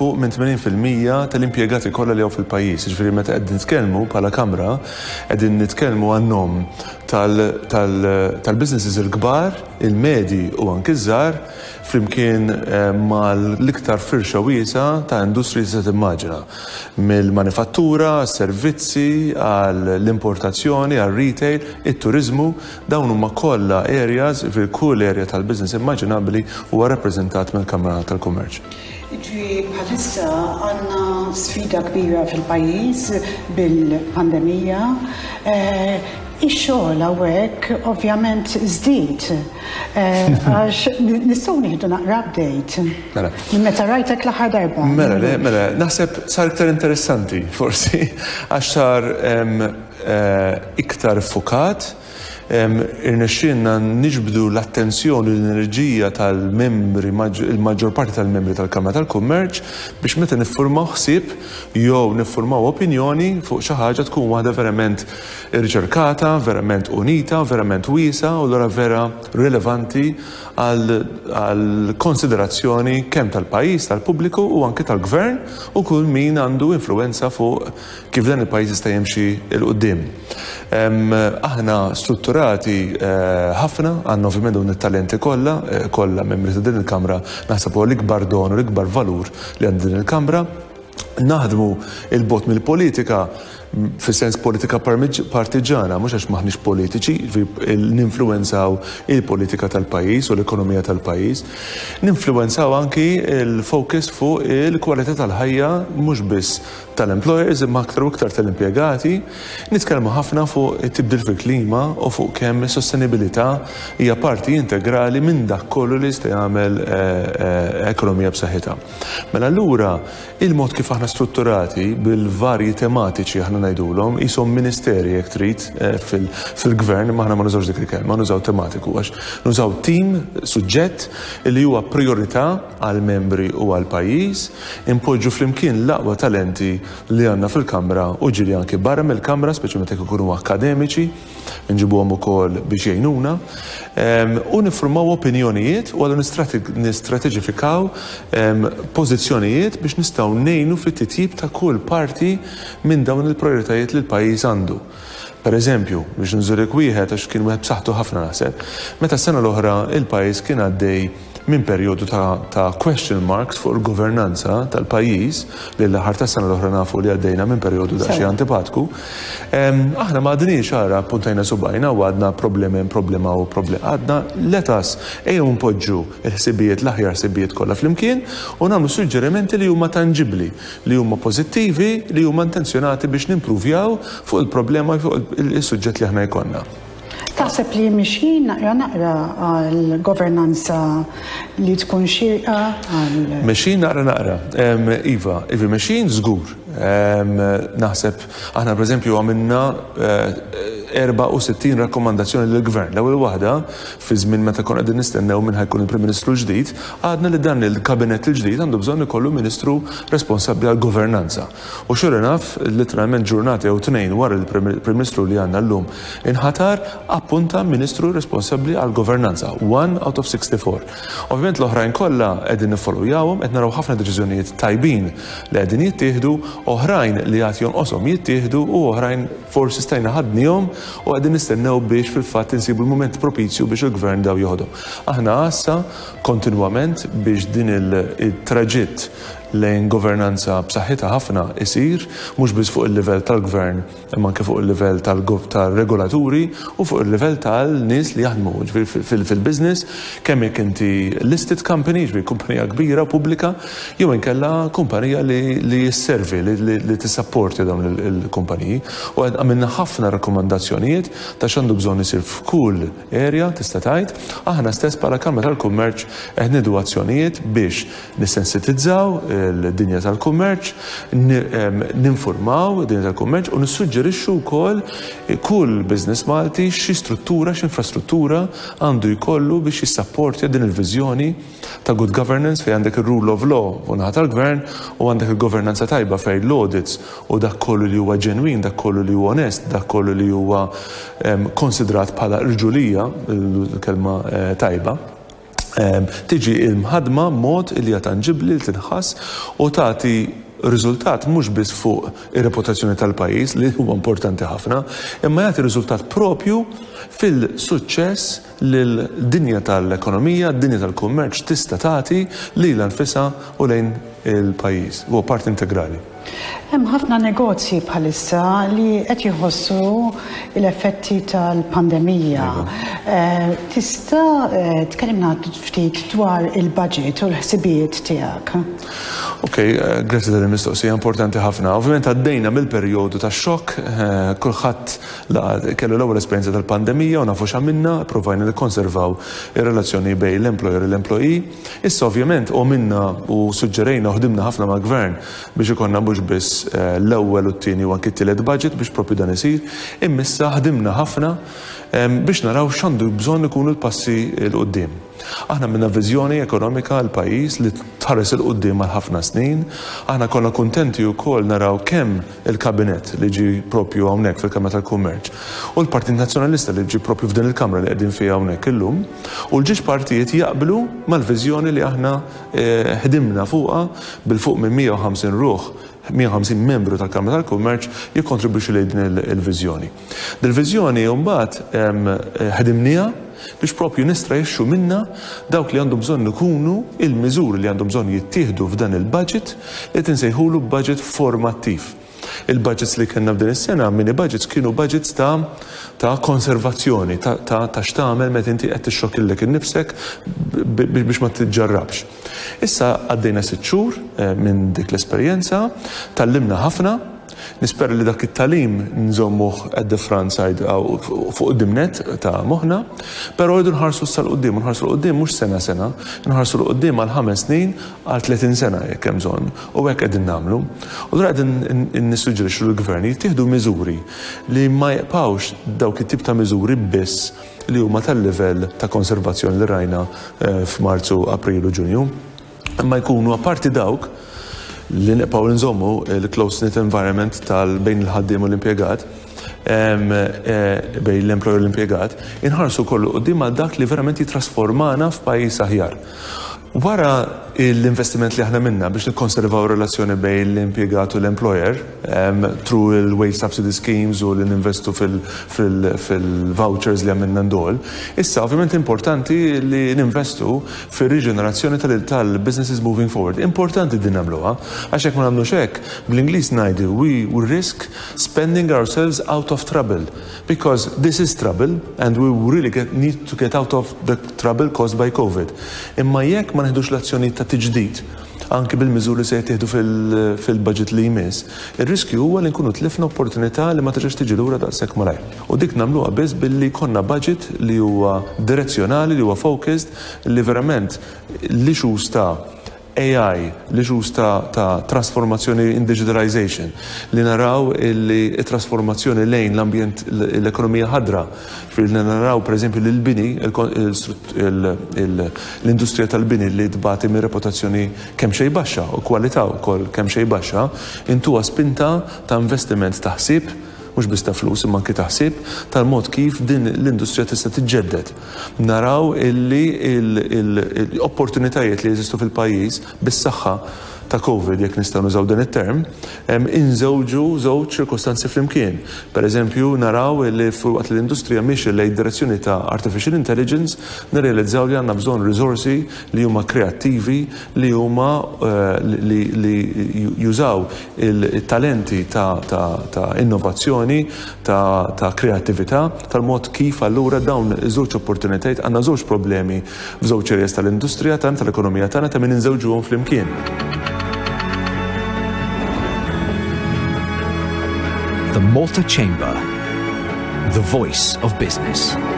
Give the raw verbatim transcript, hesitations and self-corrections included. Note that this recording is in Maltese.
fuq minn tmaniin fil-mija tal-impjegati kollha li hawn fil-pajjiż. Jiġifieri meta qegħdin nitkellmu bħala Kamra qegħdin nitkellmu għan-nom tal-businesses il-kbar, il-medji u anke żgħar flimkien mal-iktar firxa wiesa ta' industriji se timmaġina. Mill-manifattura, s-servizzi, għall-importazzjoni, għal-retail, it-turizmu, dawn huma kollha areas fil-kull area tal-business immaġinabbli huwa rappreżentat mill-Kamra tal-Kummerċ. Ġi bħalissa għandna sfida kbira fil-pajjiż bil-pandemija. Ix-xogħol hawnhekk ovvjament żdied għax nistgħu nieħdu naqra update. Mela. Meta rajtek l-aħħar darba. Mela, le, mela, naħseb sar iktar interessanti forsi għax sar iktar fukat. Irnexxielna niġbdu l-attenzjoni u l-enerġija tal-membri, il-maġġor parti tal-membri tal-Kamra tal-Kummerċ biex meta niffurmaw ħsieb jew niffurmaw opinjoni fuq xi ħaġa tkun waħda verament riċerkata, verament unita, verament wiesa u allura vera rilevanti għal konsiderazzjoni kemm tal-pajjiż, tal-pubbliku u anke tal-gvern u kull min għandu influenza fuq kif dan il-pajjiż jista' jimxi l qudiem. Aħna strutturati ħafna għandna ovvjament dawn it-talenti kollha, kollha membri ta' din il-Kamra naħseb huwa l-ikbar don u l-ikbar valur li għand din il-Kamra. Naħdmu il-bot mill-politika fis-sens politika partiġana, mhux għax maħniex politiċi, ninfluwenzaw il-politika tal-pajjiż u l-ekonomija tal-pajjiż. Ninfluwenzaw anki il-focus fuq il-kwalità tal-ħajja mhux biss tal-employers imma aktar u aktar tal-impjegati. Nitkellmu ħafna fuq it-tibdil fil-klima u fuq kemm is-sostenibilità hija parti integrali minn dak kollu li jista' jagħmel ekonomija b'saħħitha. Mela allura il-mod kif aħna strutturati bil-varji tematiċi aħna ngħidulhom ishom ministeri jekk trid fil-gvern imma aħna ma nużawx dik il-kelma, nużaw tematiku għax nużaw tim suġġett li huwa priorità għal membri u għal pajjiż, impoġġu flimkien l-aqwa talenti li għandna fil-Kamra u ġieli anke barra mill-Kamra, speċjalment jekk ikunu akademiċi, nġibuhom ukoll biex jgħinuna, u niffurmaw opinjonijiet u għallu nistrateġifikaw pożizzjonijiet biex nistgħu ngħinu fit-titjib ta' kull parti minn dawn il-prioritajiet li l-pajjiż għandu. Per eżempju, biex nżurek wieħed għax kien wieħed b'saħħtu ħafna naħseb, meta s-sena l-oħra il-pajjiż kien għaddej minn perjodu ta' question marks fuq il-governanza tal-pajjiż li l-aħħar tas-sena l-oħra nafu li għaddejna minn perjodu da' xi antipatku. Aħna ma għadniex ara puntajna subajna u għadna problemi problema u problema. Għadna letas ejjew npoġġu il-ħsibijiet l-aħjar ħsibijiet kollha flimkien u nagħmlu suġġerimenti li huma tanġibbli, li huma pożittivi, li huma intenzjonati biex nimpruvjaw fuq il-problema fuq il-suġġett li aħna jkollna. Taħseb li mixin naqra naqra għal-governanza li tkun xirqa għal... Mixin naqra naqra. Iva, ivi mixin żgur. Naħseb, aħna per eżempju għamilna erba' u sittin rakkomandazzjoni lill-Gvern. L-ewwel waħda fi żmien meta kon qegħdin nistennew minn ħajkun il-Prim Ministru ġdid, għadna li dan il-Kabinett il-ġdid għandu bżonn ikollu Ministru responsabbli għall-governanza. U xura naf, literalment ġurnati jew tnejn wara il-Prim Ministru li għandna llum inħatar appunta Ministru responsabbli għall-governanza, one out of sixty-four. Ovvjament l-oħrajn kollha qegħdin niffollowyawhom, qed naraw ħafna deċiżjonijiet tajbin li qegħdin jittieħdu, oħrajn li għad jonqoshom jittieħdu u oħrajn forsi stajna ħadnihom u għadin nistennew biex fil-fatt insibu l-moment propizju biex il-Gvern daw joħodhom. Aħna għassa kontinwament biex din il-traġitt lejn governanza b'saħħitha ħafna isir, mhux biss fuq il-livell tal-Gvern, imma anke fuq il-livell tal-regolaturi u fuq il-livell tal-nies li jaħdmu fil-business, kemm jekk inti listed company, ġifieri kumpanija kbira pubblika, jew inkella kumpanija li jisservi, li tissapporti dawn il-kumpaniji. U għamilna ħafna rakkomandazzjonijiet ta' x'għandu bżonn isir f'kull area tista' tgħid, aħna stess bħala Kamra tal-Kummerċ qed nieħdu azzjonijiet biex nissensitizzaw l-dinja tal-kummerċ, ninformaw id-dinja tal-kummerċ u nissuġġerixxu wkoll kull business Malti xi struttura, x'infrastruttura għandu jkollu biex jissapportja din il-viżjoni ta' good governance fejn għandek ir-rule of law u naħa tal-gvern u għandek il-governanza tajba fejn l-audits u dak kollu li huwa ġenwin, dak kollu li huwa onest, dak kollu li huwa konsidrat bħala rġulija, il-kelma tajba. tiġi il-mħadma mod li hija tanġibbli li tinħass u tagħti riżultat mhux biss fuq ir-reputazzjoni tal-pajjiż li huwa importanti ħafna, imma jagħti riżultat propju fil-suċċess lil dinja tal-ekonomija, dinja tal-kummerċ tista' tagħti lilha nfisha u lejn il-pajjiż. Huwa part integrali. Hemm ħafna negozji bħalissa li qed jħossu l-effetti tal-pandemija. Tista' tkellimna ftit dwar il-budget u l-ħsibijiet tiegħek. Ok, grazzi tal-mistoqsija importanti ħafna. Ovvjament għaddejna mill-perjodu tax-xokk, kulħadd kellu l-ewwel esperjenza tal-pandemija u nafu x'għamilna, provajna nikkonservaw ir-relazzjoni bejn l-employer u l-employee. Issa ovvjament u minna u suġġerejna u ħdimna ħafna mal-gvern biex ikollna mhux biss l-ewwel u t-tieni u anke t-tielet budget biex propju dan isir, imma issa ħdimna ħafna biex naraw x'għandu bżonn ikunu l-passi l-qudiem. Aħna minna viżjoni ekonomika l-pajjiż li tħares il-qudiem għal ħafna snin, aħna konna kuntenti wkoll naraw kemm il-kabinet li ġi propju hawnhekk fil-Kamra tal-Kummerċ u l-Partit Nazzjonalista li ġi propju f'din il-Kamra li qegħdin fiha hawnhekk illum u l-ġiex partijiet jaqblu mal-viżjoni li aħna ħdimna fuqha bil-fuq minn mija u ħamsin ruħ mija u ħamsin membru tal-Kamra tal-Kummerċ jikkontribwixxu lejn din il-viżjoni. Dil-viżjoni mbagħad ħdimniha biex propju nistrajxxu minna dawk li għandhom bżonn ikunu il-miżuri li għandhom bżonn jittieħdu f'dan il-budget li tinsejħulu budget formattiv. Il-budgets li kellna f'din is-sena mini budgets kienu budgets ta' ta' konservazzjoni, ta' ta' x'tagħmel meta inti qed tixxokkillek innifsek biex ma tiġġarrabx. Issa għaddejna sitt xhur minn dik l-esperjenza, tallimna ħafna. Nispera li dak it-talim nżommuh at the front side fuq id-dimnet ta' moħħna, però rridu nħarsu sal-qudiem, nħarsu l-qudiem mhux sena sena, nħarsu l-qudiem għal ħames snin għal tletin sena jekk hemm bżonn u hekk qegħdin nagħmlu. U dwar qegħdin nissuġġerixxu lill-gvern jittieħdu miżuri li ma jibqgħux dawk it-tip ta' miżuri biss li huma tal-livell ta' konservazzjoni li rajna f'Marzu, April u Ġunju, imma jkunu apparti dawk li nibqgħu nżommu l-close-knit environment tal-bejn il-ħaddiem u l-impjegat, bejn l-employer u l-impjegat, inħarsu kollu quddiem għal dak li verament jitrasformana f'pajjiż aħjar. Wara l-investiment li aħna minna biex nikkonservaw relazzjoni bejn l-impjegat u l-employer through il-wage subsidy schemes u li ninvestu fil-vouchers li għamilna ndol, issa ovvjament importanti li ninvestu fil-riġenerazzjoni tal-businesses moving forward. Importanti din nagħmluha għax hekk ma nagħmlux hekk bl-Ingliż ngħidu we will risk spending ourselves out of trouble because this is trouble and we really get, need to get out of the trouble caused by COVID. Imma jekk ma neħdux l-azzjoni ta' tiġdid anke bil-miżuri se jittieħdu fil-budget li jmiss, ir-riskju huwa li nkunu tlifna opportunità li ma terġax tiġi lura daqshekk malajr. U dik nagħmluha biss billi jkollna budget li huwa direzzjonali, li huwa focused, li verament li xus ta' A I, li xus ta' trasformazzjoni in digitalization, li naraw li trasformazzjoni lejn l-ambjent l-ekonomija ħadra, li naraw per eżempju l-bini, l-industrija tal-bini li tbati mir reputazzjoni kemm xejn baxxa u kwalità wkoll kemm xejn baxxa, intuha spinta ta' investiment ta' ħsieb mhux biss ta' flus imma anke taħsib tal-mod kif din l-industrija tista' tiġġedded. Naraw illi l-opportunitajiet li jeżistu fil-pajjiż bis-saħħa ta' COVID, jekk nistgħu nużaw dan it-term, inżewġu żewġ ċirkostanzi flimkien. Pereżempju, naraw li waqt l-industrija mixi lejn direzzjoni ta' artificial intelligence, nirrealizzaw li għandna bżonn risorsi li huma kreattivi, li huma li jużaw il-talenti ta' innovazzjoni, ta' kreattività, tal-mod kif allura dawn iż-żewġ opportunitajiet għandna żewġ problemi f'żewġ areas tal-industrija tagħna tal-ekonomija tagħna ta' min inżewġuhom flimkien. The Malta Chamber, the voice of business.